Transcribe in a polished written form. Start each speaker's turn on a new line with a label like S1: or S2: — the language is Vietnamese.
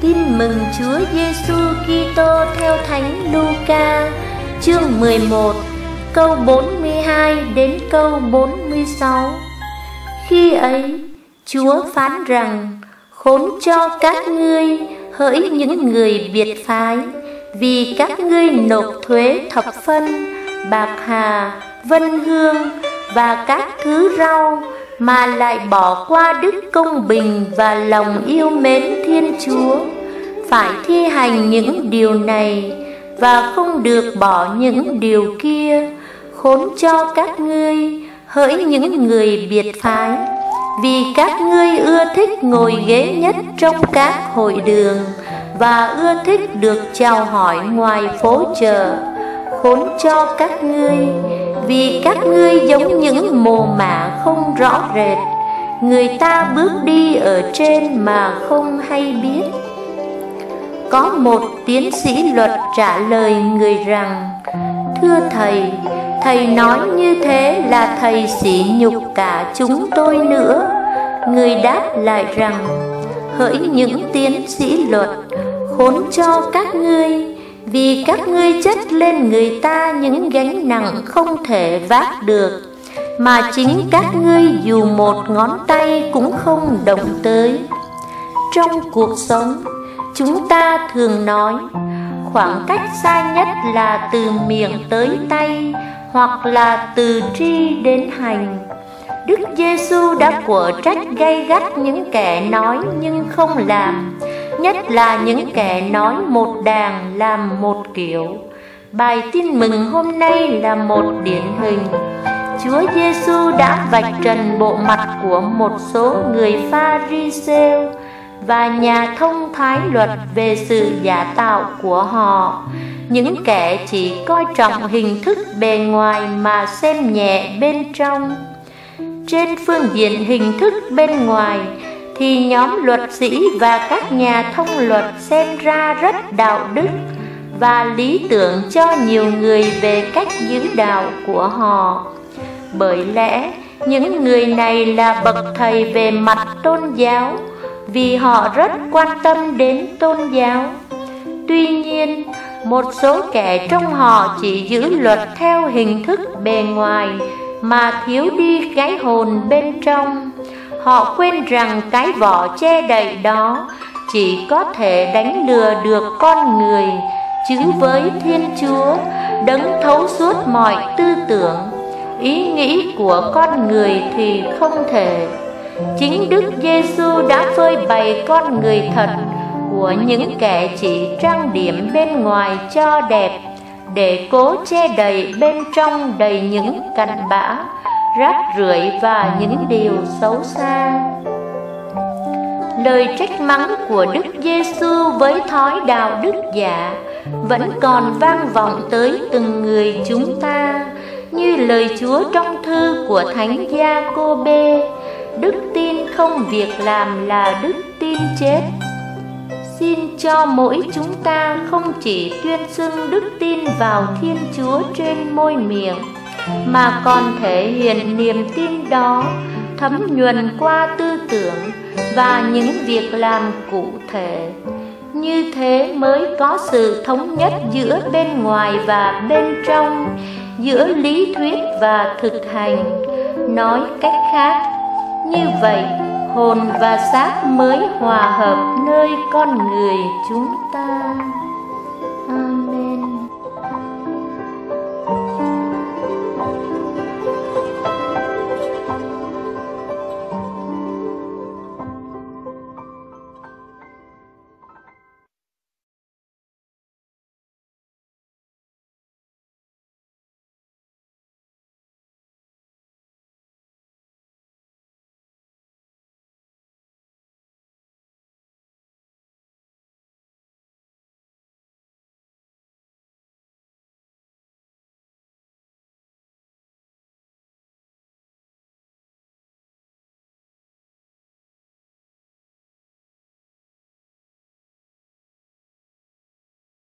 S1: Tin mừng Chúa Giêsu Kitô theo Thánh Luca, chương 11, câu 42 đến câu 46. Khi ấy, Chúa phán rằng: khốn cho các ngươi, hỡi những người biệt phái, vì các ngươi nộp thuế thập phân, bạc hà, vân hương và các thứ rau, mà lại bỏ qua đức công bình và lòng yêu mến Thiên Chúa. Phải thi hành những điều này và không được bỏ những điều kia. Khốn cho các ngươi, hỡi những người biệt phái, vì các ngươi ưa thích ngồi ghế nhất trong các hội đường và ưa thích được chào hỏi ngoài phố chợ. Khốn cho các ngươi, vì các ngươi giống những mồ mả không rõ rệt, người ta bước đi ở trên mà không hay biết. Có một tiến sĩ luật trả lời người rằng: thưa thầy, thầy nói như thế là thầy sỉ nhục cả chúng tôi nữa. Người đáp lại rằng: hỡi những tiến sĩ luật, khốn cho các ngươi, vì các ngươi chất lên người ta những gánh nặng không thể vác được, mà chính các ngươi dù một ngón tay cũng không động tới. Trong cuộc sống, chúng ta thường nói khoảng cách xa nhất là từ miệng tới tay, hoặc là từ tri đến hành. Đức Giêsu đã quở trách gay gắt những kẻ nói nhưng không làm, nhất là những kẻ nói một đàng làm một kiểu. Bài tin mừng hôm nay là một điển hình. Chúa Giêsu đã vạch trần bộ mặt của một số người Pha-ri-sêu và nhà thông thái luật về sự giả tạo của họ, những kẻ chỉ coi trọng hình thức bề ngoài mà xem nhẹ bên trong. Trên phương diện hình thức bên ngoài thì nhóm luật sĩ và các nhà thông luật xem ra rất đạo đức và lý tưởng cho nhiều người về cách giữ đạo của họ. Bởi lẽ những người này là bậc thầy về mặt tôn giáo, vì họ rất quan tâm đến tôn giáo. Tuy nhiên, một số kẻ trong họ chỉ giữ luật theo hình thức bề ngoài mà thiếu đi cái hồn bên trong. Họ quên rằng cái vỏ che đậy đó chỉ có thể đánh lừa được con người, chứ với Thiên Chúa, đấng thấu suốt mọi tư tưởng, ý nghĩ của con người thì không thể. Chính Đức Giêsu đã phơi bày con người thật của những kẻ chỉ trang điểm bên ngoài cho đẹp, để cố che đậy bên trong đầy những cặn bã, rác rưởi và những điều xấu xa. Lời trách mắng của Đức Giêsu với thói đạo đức giả vẫn còn vang vọng tới từng người chúng ta, như lời Chúa trong thư của Thánh Gia-cô-bê: đức tin không việc làm là đức tin chết. Xin cho mỗi chúng ta không chỉ tuyên xưng đức tin vào Thiên Chúa trên môi miệng, mà còn thể hiện niềm tin đó thấm nhuần qua tư tưởng và những việc làm cụ thể. Như thế mới có sự thống nhất giữa bên ngoài và bên trong, giữa lý thuyết và thực hành. Nói cách khác, như vậy hồn và xác mới hòa hợp nơi con người chúng ta.